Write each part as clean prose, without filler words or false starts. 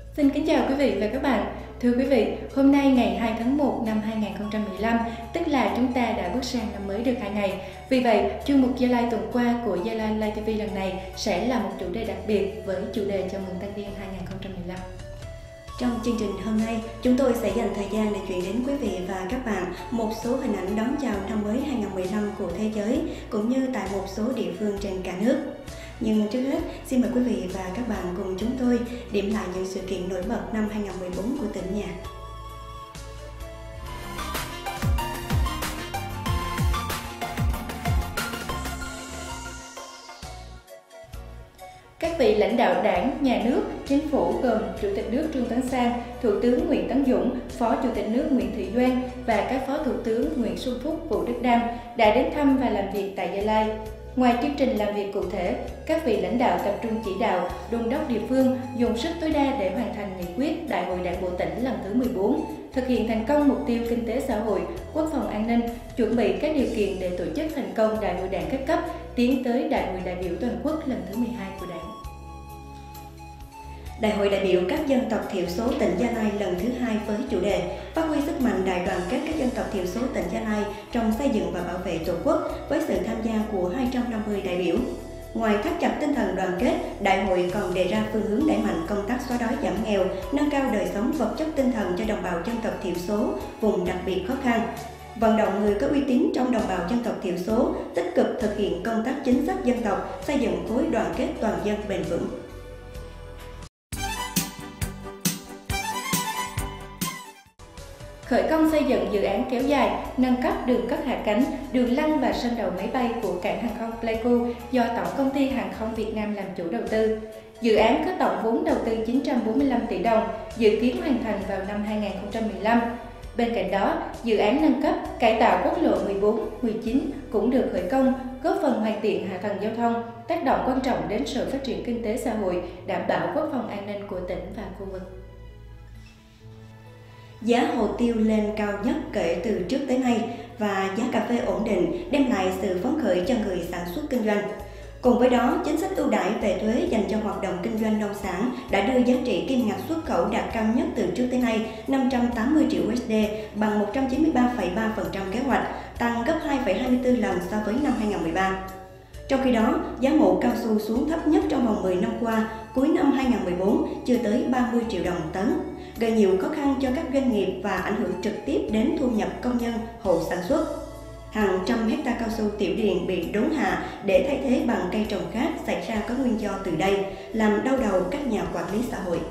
Xin kính chào quý vị và các bạn. Thưa quý vị, hôm nay ngày 2 tháng 1 năm 2015, tức là chúng ta đã bước sang năm mới được 2 ngày. Vì vậy, chuyên mục Gia Lai tuần qua của Gia Lai Live TV lần này sẽ là một chủ đề đặc biệt với chủ đề chào mừng Tân Niên 2015. Trong chương trình hôm nay, chúng tôi sẽ dành thời gian để chuyển đến quý vị và các bạn một số hình ảnh đón chào năm mới 2015 của thế giới, cũng như tại một số địa phương trên cả nước. Nhưng trước hết, xin mời quý vị và các bạn cùng chúng tôi điểm lại những sự kiện nổi bật năm 2014 của tỉnh nhà. Các vị lãnh đạo Đảng, Nhà nước, Chính phủ gồm Chủ tịch nước Trương Tấn Sang, Thủ tướng Nguyễn Tấn Dũng, Phó Chủ tịch nước Nguyễn Thị Doan và các Phó Thủ tướng Nguyễn Xuân Phúc, Vũ Đức Đam đã đến thăm và làm việc tại Gia Lai. Ngoài chương trình làm việc cụ thể, các vị lãnh đạo tập trung chỉ đạo, đôn đốc địa phương dùng sức tối đa để hoàn thành nghị quyết Đại hội Đảng bộ tỉnh lần thứ 14, thực hiện thành công mục tiêu kinh tế xã hội, quốc phòng an ninh, chuẩn bị các điều kiện để tổ chức thành công Đại hội Đảng các cấp, tiến tới Đại hội đại biểu toàn quốc lần thứ 12 của Đảng. Đại hội đại biểu các dân tộc thiểu số tỉnh Gia Lai lần thứ 2 với chủ đề phát huy sức mạnh đại đoàn kết các dân tộc thiểu số tỉnh Gia Lai trong xây dựng và bảo vệ Tổ quốc với sự tham gia của 250 đại biểu. Ngoài thắt chặt tinh thần đoàn kết, đại hội còn đề ra phương hướng đẩy mạnh công tác xóa đói giảm nghèo, nâng cao đời sống vật chất tinh thần cho đồng bào dân tộc thiểu số, vùng đặc biệt khó khăn. Vận động người có uy tín trong đồng bào dân tộc thiểu số tích cực thực hiện công tác chính sách dân tộc, xây dựng khối đoàn kết toàn dân bền vững. Khởi công xây dựng dự án kéo dài, nâng cấp đường cất hạ cánh, đường lăn và sân đậu máy bay của cảng hàng không Pleiku do Tổng công ty Hàng không Việt Nam làm chủ đầu tư. Dự án có tổng vốn đầu tư 945 tỷ đồng, dự kiến hoàn thành vào năm 2015. Bên cạnh đó, dự án nâng cấp, cải tạo quốc lộ 14, 19 cũng được khởi công, góp phần hoàn thiện hạ tầng giao thông, tác động quan trọng đến sự phát triển kinh tế xã hội, đảm bảo quốc phòng an ninh của tỉnh và khu vực. Giá hồ tiêu lên cao nhất kể từ trước tới nay và giá cà phê ổn định đem lại sự phấn khởi cho người sản xuất kinh doanh. Cùng với đó, chính sách ưu đãi về thuế dành cho hoạt động kinh doanh nông sản đã đưa giá trị kim ngạch xuất khẩu đạt cao nhất từ trước tới nay 580 triệu USD bằng 193,3% kế hoạch, tăng gấp 2,24 lần so với năm 2013. Trong khi đó, giá mũ cao su xuống thấp nhất trong vòng 10 năm qua, cuối năm 2014 chưa tới 30 triệu đồng một tấn, gây nhiều khó khăn cho các doanh nghiệp và ảnh hưởng trực tiếp đến thu nhập công nhân, hộ sản xuất. Hàng trăm hecta cao su tiểu điền bị đốn hạ để thay thế bằng cây trồng khác xảy ra có nguyên do từ đây, làm đau đầu các nhà quản lý xã hội.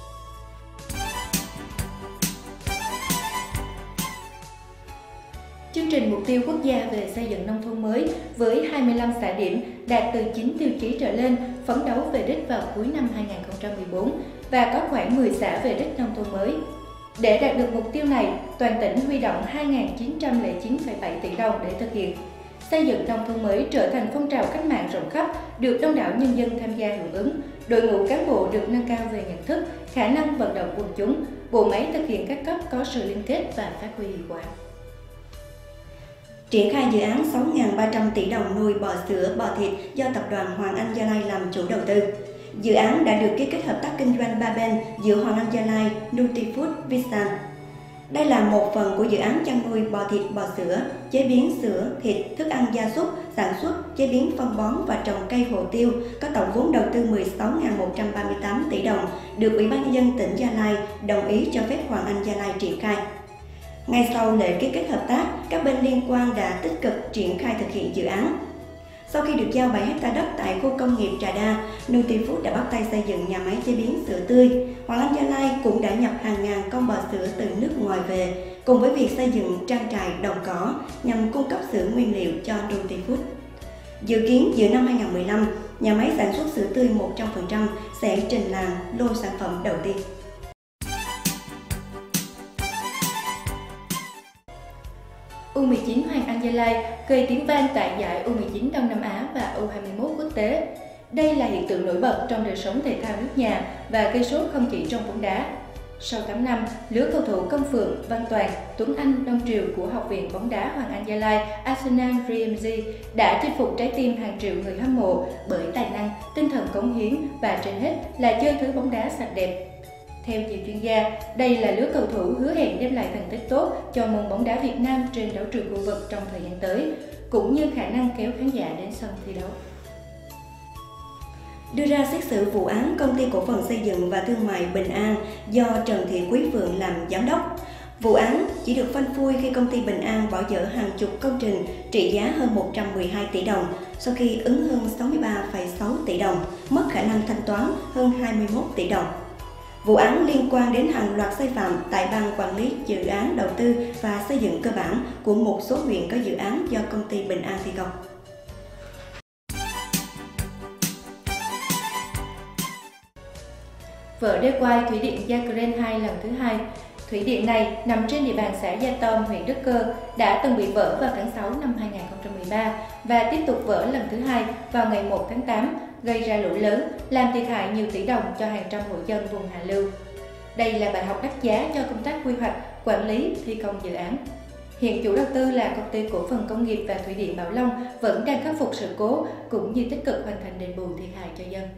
Chương trình mục tiêu quốc gia về xây dựng nông thôn mới với 25 xã điểm đạt từ 9 tiêu chí trở lên phấn đấu về đích vào cuối năm 2014 và có khoảng 10 xã về đích nông thôn mới. Để đạt được mục tiêu này, toàn tỉnh huy động 2.909,7 tỷ đồng để thực hiện. Xây dựng nông thôn mới trở thành phong trào cách mạng rộng khắp, được đông đảo nhân dân tham gia hưởng ứng. Đội ngũ cán bộ được nâng cao về nhận thức, khả năng vận động quần chúng, bộ máy thực hiện các cấp có sự liên kết và phát huy hiệu quả. Triển khai dự án 6.300 tỷ đồng nuôi bò sữa, bò thịt do Tập đoàn Hoàng Anh Gia Lai làm chủ đầu tư. Dự án đã được ký kết hợp tác kinh doanh 3 bên giữa Hoàng Anh Gia Lai, Nutifood, Visan. Đây là một phần của dự án chăn nuôi bò thịt, bò sữa, chế biến sữa, thịt, thức ăn gia súc, sản xuất, chế biến phân bón và trồng cây hồ tiêu, có tổng vốn đầu tư 16.138 tỷ đồng, được Ủy ban nhân dân tỉnh Gia Lai đồng ý cho phép Hoàng Anh Gia Lai triển khai. Ngay sau lễ ký kết hợp tác, các bên liên quan đã tích cực triển khai thực hiện dự án. Sau khi được giao 7 hecta đất tại khu công nghiệp Trà Đa, Nutifood đã bắt tay xây dựng nhà máy chế biến sữa tươi. Hoàng Anh Gia Lai cũng đã nhập hàng ngàn con bò sữa từ nước ngoài về, cùng với việc xây dựng trang trại đồng cỏ nhằm cung cấp sữa nguyên liệu cho Nutifood. Dự kiến giữa năm 2015, nhà máy sản xuất sữa tươi 100% sẽ trình làng lô sản phẩm đầu tiên. U19 Hoàng Anh Gia Lai gây tiếng vang tại giải U19 Đông Nam Á và U21 quốc tế. Đây là hiện tượng nổi bật trong đời sống thể thao nước nhà và gây sốt không chỉ trong bóng đá. Sau 8 năm, lứa cầu thủ Công Phượng, Văn Toàn, Tuấn Anh, Đông Triều của Học viện bóng đá Hoàng Anh Gia Lai Arsenal Dreamzy đã chinh phục trái tim hàng triệu người hâm mộ bởi tài năng, tinh thần cống hiến và trên hết là chơi thứ bóng đá sạch đẹp. Theo nhiều chuyên gia, đây là lứa cầu thủ hứa hẹn đem lại thành tích tốt cho môn bóng đá Việt Nam trên đấu trường khu vực trong thời gian tới, cũng như khả năng kéo khán giả đến sân thi đấu. Đưa ra xét xử vụ án Công ty Cổ phần Xây dựng và Thương mại Bình An do Trần Thị Quý Phượng làm giám đốc. Vụ án chỉ được phanh phui khi công ty Bình An bỏ dở hàng chục công trình trị giá hơn 112 tỷ đồng sau khi ứng hơn 63,6 tỷ đồng, mất khả năng thanh toán hơn 21 tỷ đồng. Vụ án liên quan đến hàng loạt sai phạm tại Ban Quản lý Dự án Đầu tư và Xây dựng cơ bản của một số huyện có dự án do công ty Bình An thi công. Vỡ đê quai thủy điện Giacren 2 lần thứ hai. Thủy điện này nằm trên địa bàn xã Gia Tôm, huyện Đức Cơ, đã từng bị vỡ vào tháng 6 năm 2013 và tiếp tục vỡ lần thứ hai vào ngày 1 tháng 8, gây ra lũ lớn, làm thiệt hại nhiều tỷ đồng cho hàng trăm hộ dân vùng hạ lưu. Đây là bài học đắt giá cho công tác quy hoạch, quản lý, thi công dự án. Hiện chủ đầu tư là Công ty Cổ phần Công nghiệp và Thủy điện Bảo Long vẫn đang khắc phục sự cố cũng như tích cực hoàn thành đền bù thiệt hại cho dân.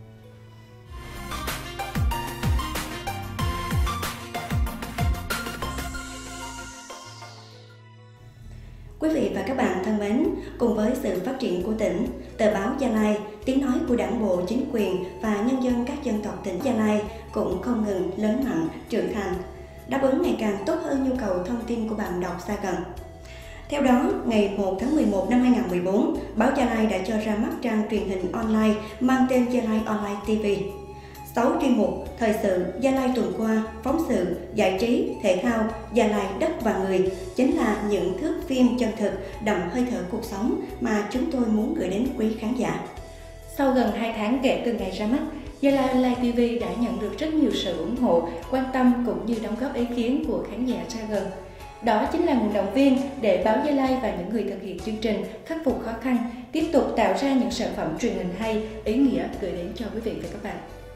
Quý vị và các bạn thân mến, cùng với sự phát triển của tỉnh, tờ báo Gia Lai, tiếng nói của Đảng bộ, chính quyền và nhân dân các dân tộc tỉnh Gia Lai cũng không ngừng lớn mạnh, trưởng thành, đáp ứng ngày càng tốt hơn nhu cầu thông tin của bạn đọc xa gần. Theo đó, ngày 1 tháng 11 năm 2014, báo Gia Lai đã cho ra mắt trang truyền hình online mang tên Gia Lai Online TV. 6 chuyên mục: thời sự, Gia Lai tuần qua, phóng sự, giải trí, thể thao, Gia Lai đất và người chính là những thước phim chân thực, đậm hơi thở cuộc sống mà chúng tôi muốn gửi đến quý khán giả. Sau gần 2 tháng kể từ ngày ra mắt, Gia Lai Online TV đã nhận được rất nhiều sự ủng hộ, quan tâm cũng như đóng góp ý kiến của khán giả xa gần. Đó chính là nguồn động viên để báo Gia Lai và những người thực hiện chương trình khắc phục khó khăn, tiếp tục tạo ra những sản phẩm truyền hình hay, ý nghĩa gửi đến cho quý vị và các bạn.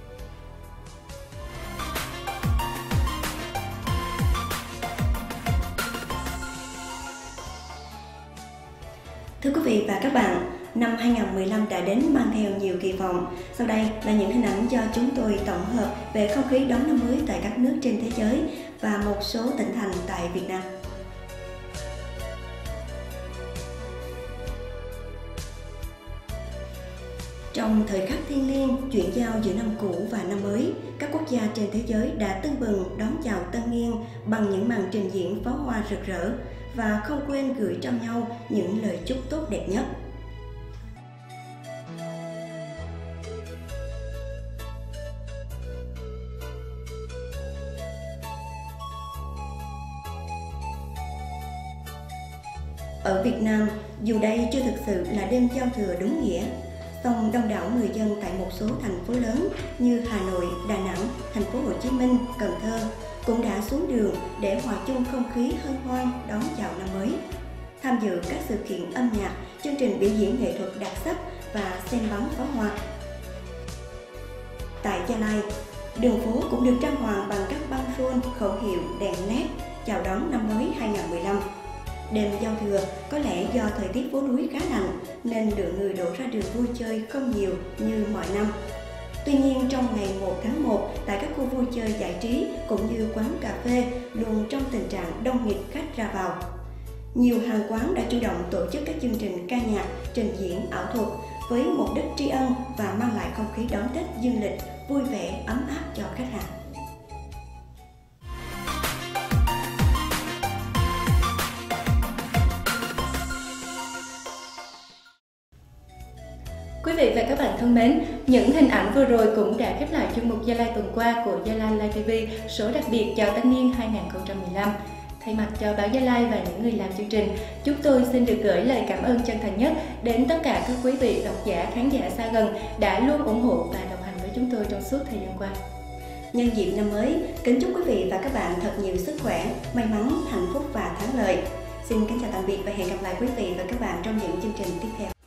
Thưa quý vị và các bạn, năm 2015 đã đến mang theo nhiều kỳ vọng. Sau đây là những hình ảnh do chúng tôi tổng hợp về không khí đón năm mới tại các nước trên thế giới và một số tỉnh thành tại Việt Nam. Trong thời khắc thiêng liêng chuyển giao giữa năm cũ và năm mới, các quốc gia trên thế giới đã tưng bừng đón chào Tân Niên bằng những màn trình diễn pháo hoa rực rỡ và không quên gửi cho nhau những lời chúc tốt đẹp nhất. Ở Việt Nam, dù đây chưa thực sự là đêm giao thừa đúng nghĩa, song đông đảo người dân tại một số thành phố lớn như Hà Nội, Đà Nẵng, thành phố Hồ Chí Minh, Cần Thơ cũng đã xuống đường để hòa chung không khí hân hoan đón chào năm mới, tham dự các sự kiện âm nhạc, chương trình biểu diễn nghệ thuật đặc sắc và xem bắn pháo hoa. Tại Gia Lai, đường phố cũng được trang hoàng bằng các băng rôn, khẩu hiệu, đèn LED chào đón năm mới 2015. Đêm giao thừa, có lẽ do thời tiết phố núi khá lạnh nên lượng người đổ ra đường vui chơi không nhiều như mọi năm. Tuy nhiên, trong ngày 1 tháng 1, tại các khu vui chơi giải trí cũng như quán cà phê luôn trong tình trạng đông nghịt khách ra vào. Nhiều hàng quán đã chủ động tổ chức các chương trình ca nhạc, trình diễn ảo thuật với mục đích tri ân và mang lại không khí đón Tết dương lịch vui vẻ, ấm áp cho khách hàng. Quý vị và các bạn thân mến, những hình ảnh vừa rồi cũng đã khép lại chuyên mục Gia Lai tuần qua của Gia Lai Live TV số đặc biệt chào Tân Niên 2015. Thay mặt cho báo Gia Lai và những người làm chương trình, chúng tôi xin được gửi lời cảm ơn chân thành nhất đến tất cả các quý vị độc giả, khán giả xa gần đã luôn ủng hộ và đồng hành với chúng tôi trong suốt thời gian qua. Nhân dịp năm mới, kính chúc quý vị và các bạn thật nhiều sức khỏe, may mắn, hạnh phúc và thắng lợi. Xin kính chào tạm biệt và hẹn gặp lại quý vị và các bạn trong những chương trình tiếp theo.